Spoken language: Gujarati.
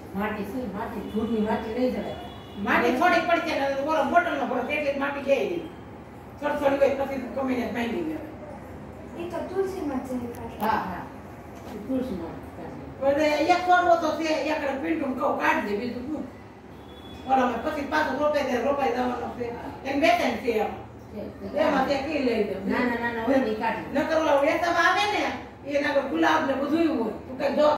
માટી છે માટી ધૂળની માટી લઈ જવાય માટી થોડીક પડી છે ને બોલો બોટલનો ભરો એટલી જ માટી ગઈ થોડી હોય પછી કમીને ભાંગી ગયો એ તો તુલસીમાં છે હા હા તુલસી માટી પણ એક છોડવો તો છે એકડે પીંડું કહું કાઢી દે બીજું શું ઓલા પછી પાછું રોપાઈ જવાનો છે એમ બેઠા છે એમાં તે કી લઈ દે નાના નાના હોય ની કાઢી નકર ઓલા વેચામાં આવે ને એના ગુલાબ ને બધું હોય તું કઈ